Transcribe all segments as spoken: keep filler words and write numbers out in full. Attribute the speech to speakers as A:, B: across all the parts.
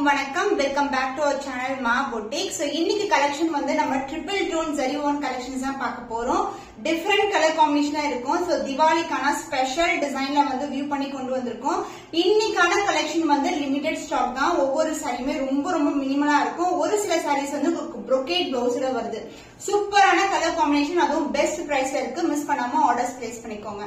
A: எல்லாருக்கும் வணக்கம். Welcome back to our channel Maa boutique. So இன்னைக்கு கலெக்ஷன் வந்து நம்ம triple tone zari one collections தான் பார்க்க போறோம். டிஃபரெண்ட் கலர் காம்பினேஷனா இருக்கும். சோ திவாலிக்கான ஸ்பெஷல் டிசைன்ல வந்து வியூ பண்ணி கொண்டு வந்திருக்கோம். இன்னைக்கான கலெக்ஷன் வந்து லிமிடெட் ஸ்டாக் தான். ஒவ்வொரு சாரியுமே ரொம்ப ரொம்ப மினிமலா இருக்கும். ஒரு சில சாரீஸ் வந்து brocade பிளவுஸ்ல வருது. சூப்பரான கலர் காம்பினேஷன், அதுவும் பெஸ்ட் பிரைஸ்ல இருக்கு. மிஸ் பண்ணாம ஆர்டர்ஸ் பிளேஸ் பண்ணிக்கோங்க.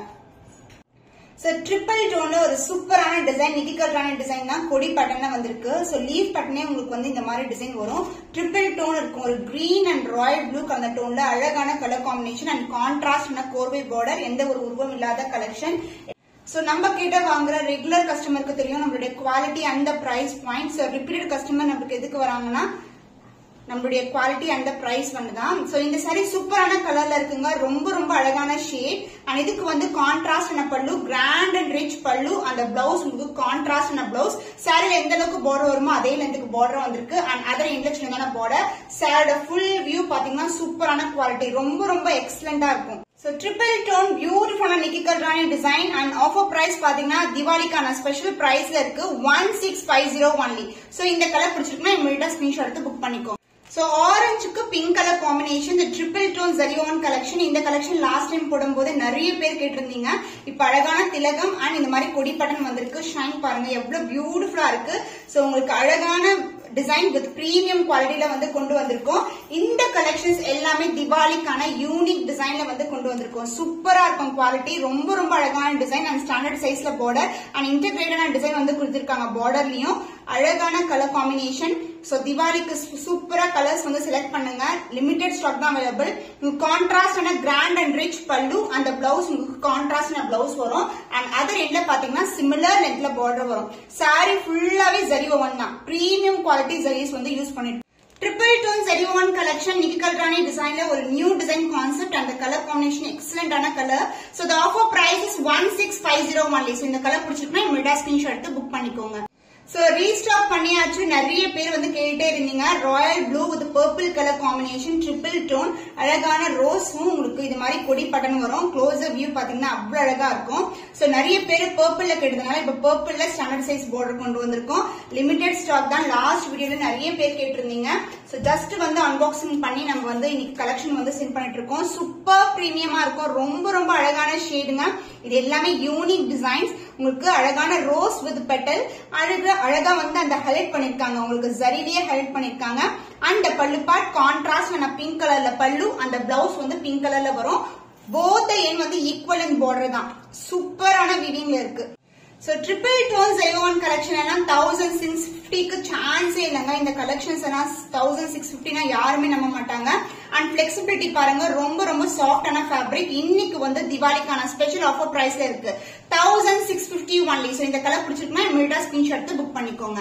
A: சோ ட்ரிபிள் டோன்ல ஒரு சூப்பரான டிசைன், நிக்கிக்கலான டிசைன் தான் கொடி பேட்டர்ன்ல வந்திருக்கு. சோ லீஃப் பேட்டர்னே உங்களுக்கு வந்து இந்த மாதிரி டிசைன் வரும். ட்ரிபிள் டோன் இருக்கும். ஒரு கிரீன் அண்ட் ராயல் ப்ளூ அந்த டோன்ல அழகான கலர் காம்பினேஷன் அண்ட் கான்ட்ராஸ்ட் கோர்வை பார்டர், எந்த ஒரு உருவம் இல்லாத கலெக்ஷன். சோ நம்ம கிட்ட வாங்குற ரெகுலர் கஸ்டமருக்கு தெரியும் நம்மளுடைய quality and price point. So repeated customer நமக்கு எதுக்கு வராங்கன்னா நம்மளுடைய குவாலிட்டி அண்ட் பிரைஸ் வந்துதான். சோ இந்த சாரி சூப்பரான கலர்ல இருக்குங்க. ரொம்ப ரொம்ப அழகான ஷேட் அண்ட் இதுக்கு வந்து contrast and pallu, grand and rich pallu. அந்த பிளவுஸ் உங்களுக்கு கான்ட்ராஸ்ட் அண்ட் பிளவுஸ். சாரில எந்த அளவுக்கு பார்டர் வருமோ அதே லென்த்துக்கு பார்டர் வந்திருக்கு. அண்ட் அதர் எந்த சின்னதான பார்டர். சாரியோட ஃபுல் வியூ பாத்தீங்கன்னா சூப்பரான குவாலிட்டி, ரொம்ப ரொம்ப எக்ஸலண்டா இருக்கும். So triple tone beautiful நிக்கிக்கல் ராணி டிசைன் அண்ட் ஆஃபர் பிரைஸ் பாத்தீங்கன்னா திவாலிக்கான ஸ்பெஷல் பிரைஸ்ல இருக்கு one six five zero only. So இந்த கலர் பிடிச்சிருக்குன்னா இமிடியேட்டா ஸ்கிரீன்ஷாட் எடுத்து புக் பண்ணிக்கோ. சோ ஆரஞ்சுக்கு பிங்க் கலர் காம்பினேஷன், இந்த triple tone zari one collection. இந்த கலெக்ஷன் லாஸ்ட் டைம் போடும்போது நிறைய பேர் கேட்டிருந்தீங்க. இப்ப அழகான திலகம் அண்ட் இந்த மாதிரி கொடி பட்டன் வந்திருக்கு. ஷைன் பாருங்க எவ்வளவு பியூட்டிஃபுல்லா இருக்கு. சோ உங்களுக்கு அழகான டிசைன் வித் பிரீமியம் குவாலிட்டியில வந்து கொண்டு வந்திருக்கோம். இந்த கலெக்ஷன்ஸ் எல்லாமே திவாலிக்கான யூனிக் டிசைன்ல வந்து கொண்டு வந்திருக்கோம். சூப்பரா இருக்கும் குவாலிட்டி, ரொம்ப ரொம்ப அழகான டிசைன் அண்ட் ஸ்டாண்டர்ட் சைஸ்ல பார்டர் அண்ட் இன்டெகிரேட்டான டிசைன் வந்து கொடுத்திருக்காங்க. பார்டர்லயும் அழகான கலர் காம்பினேஷன். சோ திவாலிக்கு சூப்பரா கலர்ஸ் வந்து செலக்ட் பண்ணுங்க. லிமிடெட் ஸ்டாக் தான் அவைலபிள். கான்ட்ராஸ்ட் ஆன கிராண்ட் அண்ட் ரிச் பல்லு, அந்த பிளவுஸ் உங்களுக்கு கான்ட்ராஸ்ட் பிளவுஸ் வரும். அண்ட் அதர் எண்ட்ல பாத்தீங்கன்னா சிமிலர் லென்த்ல பார்டர் வரும். சாரி ஃபுல்லாவே ஜரி ஒன் தான். பிரீமியம் குவாலிட்டி ஜரிஸ் வந்து யூஸ் பண்ணிட்டு triple tone zari one collection நிக்கிக்கல் ராணி டிசைன்ல ஒரு நியூ டிசைன் கான்செப்ட். அந்த கலர் காம்பினேஷன் எக்ஸலண்டான colour. So the offer price is one six five zero only. So இந்த கலர் பிடிச்சிருக்குன்னா இமிடியேட்டா ஸ்கிரீன்ஷாட் எடுத்து புக் பண்ணிக்கோங்க. சோ ரீஸ்டாக் பண்ணியாச்சு. நிறைய பேர் வந்து கேட்டே இருந்தீங்க. Royal blue with purple colour combination, triple tone, அழகான ரோஸும் உங்களுக்கு இது மாதிரி கொடி பட்டன் வரும். க்ளோஸர் வியூ பாத்தீங்கன்னா அவ்வளவு அழகா இருக்கும். சோ நிறைய பேர் பர்பிள்ல கேட்டதுனால இப்ப பர்பிள்ல ஸ்டாண்டர்ட் சைஸ் பார்டர் கொண்டு வந்திருக்கோம். லிமிடெட் ஸ்டாக் தான். லாஸ்ட் வீடியோல நிறைய பேர் கேட்டிருந்தீங்க. சோ ஜஸ்ட் வந்து அன்பாக்சிங் பண்ணி நம்ம வந்து இன்னைக்கு கலெக்ஷன் வந்து சென்ட் பண்ணிட்டு இருக்கோம். சூப்பர் பிரீமியமா இருக்கும். ரொம்ப ரொம்ப அழகான ஷேடுங்க. இது எல்லாமே யூனிக் டிசைன்ஸ். உங்களுக்கு அழகான ரோஸ் வித் பெட்டல், அழகு அழகா வந்து அந்த ஹைலைட் பண்ணிருக்காங்க. உங்களுக்கு ஜரிலேயே ஹைலைட் பண்ணிருக்காங்க. அந்த பல்லு பார்ட் கான்ட்ராஸ்ட் ஆன பிங்க் கலர்ல பல்லு, அந்த பிளவுஸ் வந்து பிங்க் கலர்ல வரும். போத் எண் வந்து ஈக்குவல் அண்ட் பார்டர் தான். சூப்பரான வீவிங்ல இருக்கு. So triple tone zari one collection எல்லாம் தௌசண்ட் சிக்ஸ் பிப்டிக்கு சான்ஸே இல்லைங்க. இந்த கலெக்ஷன்ஸ் எல்லாம் தௌசண்ட் சிக்ஸ் பிப்டினா யாருமே நம்ப மாட்டாங்க. அண்ட் பிளெக்சிபிலிட்டி பாருங்க, ரொம்ப ரொம்ப சாஃப்டான ஃபேப்ரிக். இன்னைக்கு வந்து திவாலிக்கான ஸ்பெஷல் ஆஃபர் பிரைஸ்ல இருக்கு thousand six fifty only. So இந்த கலர் பிடிச்சிருக்குன்னா இமிடியேட்டா ஸ்கிரீன்ஷாட் எடுத்து புக் பண்ணிக்கோங்க.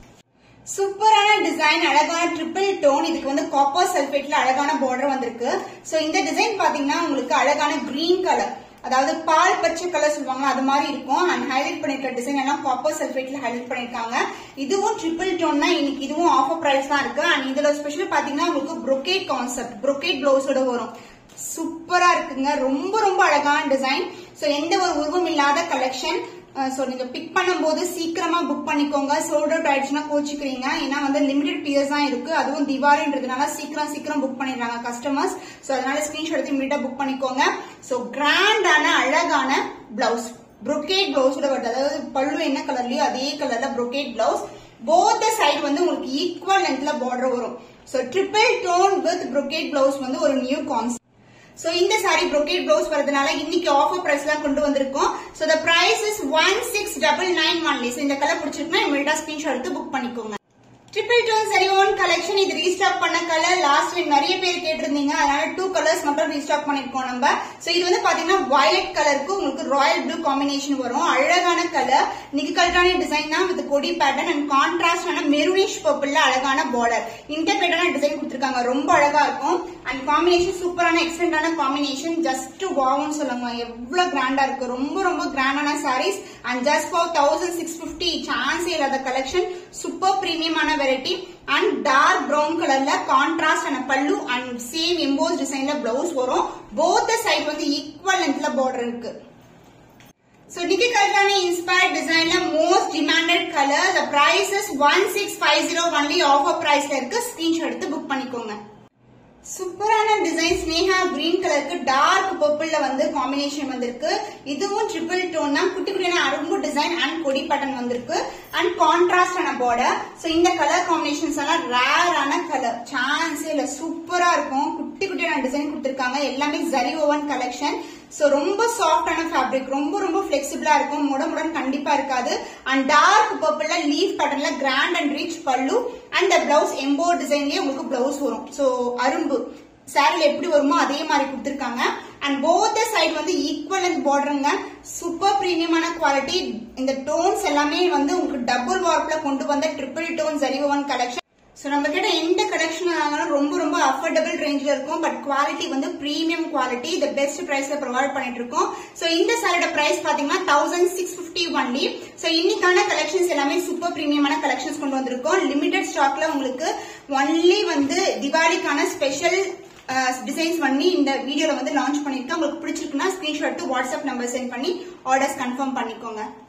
A: சூப்பரான டிசைன், அழகான ட்ரிபிள் டோன். இதுக்கு வந்து காப்பர் சல்பேட்ல அழகான பார்டர் வந்திருக்கு. சோ இந்த டிசைன் பாத்தீங்கன்னா உங்களுக்கு அழகான கிரீன் கலர், அதாவது பால் பச்சை கலர் சொல்லுவாங்க, அது மாதிரி இருக்கும். அண்ட் ஹைலைட் பண்ணிருக்க டிசைன் எல்லாம் காப்பர் சல்பேட்ல ஹைலைட் பண்ணிருக்காங்க. இதுவும் ட்ரிபிள் டோன் தான். இன்னைக்கு இதுவும் ஆஃபர் பிரைஸ் தான் இருக்கு. அண்ட் இதுல ஸ்பெஷல் பாத்தீங்கன்னா உங்களுக்கு brocade கான்செப்ட், brocade பிளவுஸோட வரும். சூப்பரா இருக்குங்க. ரொம்ப ரொம்ப அழகான டிசைன். சோ எந்த ஒரு உருவம் இல்லாத கலெக்ஷன். சோ நீங்க பிக் பண்ணும்போது சீக்கிரமா புக் பண்ணிக்கோங்க. சோல்ட் அவுட் ஆயிடுச்சுன்னா கோச்சிக்கிறீங்க. ஏன்னா வந்து லிமிடெட் பீரியர்ஸ் தான் இருக்கு. அதுவும் திவாலின்றதுனால சீக்கிரம் சீக்கிரம் புக் பண்ணிடுறாங்க கஸ்டமர்ஸ். சோ அதனால ஸ்கிரீன்ஷாட் எடுத்து இமிடியேட்டா புக் பண்ணிக்கோங்க. சோ கிராண்டான அழகான பிளவுஸ், brocade பிளவுஸோட வருது. அதாவது பல்லு என்ன கலர்லயோ அதே கலர்ல brocade பிளவுஸ். போத் சைடு வந்து உங்களுக்கு ஈக்குவல் லென்த்ல பார்டர் வரும். So triple tone with brocade blouse வந்து ஒரு நியூ கான்செப்ட். சோ இந்த சாரி brocade பிளவுஸ் வரதுனால இன்னைக்கு ஆஃபர் பிரைஸ் எல்லாம் கொண்டு வந்திருக்கோம். So the price is one six nine nine only. So இந்த கலர் பிடிச்சிருக்குன்னா இமிடியேட்டா ஸ்கிரீன்ஷாட் எடுத்து புக் பண்ணிக்கோங்க. Triple tone zari one collection இது ரீஸ்டாக் பண்ண கலர். லாஸ்ட் டைம் நிறைய பேர் கேட்டிருந்தீங்க, அதனால டூ கலர்ஸ் மட்டும் ரீஸ்டாக் பண்ணிருக்கோம் நம்ம. சோ இது வந்து பாத்தீங்கன்னா வயலட் கலருக்கு உங்களுக்கு ராயல் ப்ளூ காம்பினேஷன் வரும். அழகான கலர், நிக்கிக்கல் ராணி டிசைன் தான் வித் கொடி பேட்டர்ன் அண்ட் கான்ட்ராஸ்ட் ஆன மெரூனிஷ் பர்பிள்ல அழகான பார்டர், இன்டர்பிரேட்டான டிசைன் கொடுத்திருக்காங்க. ரொம்ப அழகா இருக்கும். அண்ட் காம்பினேஷன் சூப்பரான எக்ஸலண்டான காம்பினேஷன். ஜஸ்ட் வாவ்னு சொல்லுங்க, எவ்வளவு கிராண்டா இருக்கு. ரொம்ப ரொம்ப கிராண்டான saris and just for thousand six fifty சான்ஸே இல்லாத கலெக்ஷன். சூப்பர் பிரீமியமான வெரைட்டி அண்ட் டார்க் பிரவுன் கலர்ல கான்ட்ராஸ்ட் ஆன பல்லு அண்ட் சேம் எம்போஸ் டிசைன்ல பிளவுஸ் வரும். போத் சைடு வந்து ஈக்குவல் லென்த்ல பார்டர் இருக்கு. So Nikki Kalkani inspired design la most demanded color. The price is one six five zero only. Offer price la irukku. Screenshot eduthu book பண்ணிக்கோங்க. சூப்பரான design Sneha green கலருக்கு dark பர்பிள்ல வந்து combination வந்திருக்கு. இதுவும் ட்ரிபிள் டோன் தான். குட்டி குட்டியான அரும்பு டிசைன் அண்ட் கொடி பட்டன் வந்திருக்கு அண்ட் கான்ட்ராஸ்டான பார்டர். சோ இந்த கலர் காம்பினேஷன்ஸ் எல்லாம் ரேரான கலர், சான்ஸே இல்ல. சூப்பரா இருக்கும். குட்டி குட்டியான டிசைன் கொடுத்திருக்காங்க. எல்லாமே ஜரி ஓவன் கலெக்ஷன். சோ ரொம்ப சாஃப்டான ஃபேப்ரிக், ரொம்ப ரொம்ப பிளெக்சிபிளா இருக்கும். முட முடன் கண்டிப்பா இருக்காது. அண்ட் டார்க் பர்பிள்ல லீஃப் பேட்டர்ன்ல grand and rich pallu and blouse emboss டிசைன்லயே உங்களுக்கு பிளவுஸ் வரும். சோ அரும்பு சாரில எப்படி வருமோ அதே மாதிரி கொடுத்திருக்காங்க. அண்ட் போத் சைடு வந்து ஈக்குவல் அண்ட் பார்டருங்க. சூப்பர் பிரீமியமான குவாலிட்டி. இந்த டோன்ஸ் எல்லாமே வந்து உங்களுக்கு டபுள் வார்ப்ல கொண்டு வந்த triple tone zari woven collection. So நம்ம கிட்ட எந்த கலெக்ஷன் ஆனாலும் ரொம்ப ரொம்ப அஃபோர்டபிள் ரேஞ்ச்ல இருக்கும். பட் குவாலிட்டி வந்து பிரீமியம் குவாலிட்டி. தி பெஸ்ட் பிரைஸ்ல ப்ரொவைட் பண்ணிட்டு இருக்கோம். சோ இந்த சாரியோட பிரைஸ் பாத்தீங்கன்னா thousand six fifty only. So இன்னைக்கான கலெக்ஷன்ஸ் எல்லாமே சூப்பர் பிரீமியமான கலெக்ஷன்ஸ் கொண்டு வந்திருக்கோம். லிமிடெட் ஸ்டாக்ல உங்களுக்கு ஒன்லி வந்து திவாலிக்கான ஸ்பெஷல் டிசைன்ஸ் பண்ணி இந்த வீடியோல வந்து லான்ச் பண்ணிருக்கோம். உங்களுக்கு பிடிச்சிருக்குன்னா ஸ்கிரீன்ஷாட் வாட்ஸ்அப் நம்பர் சென்ட் பண்ணி ஆர்டர்ஸ் கன்ஃபார்ம் பண்ணிக்கோங்க.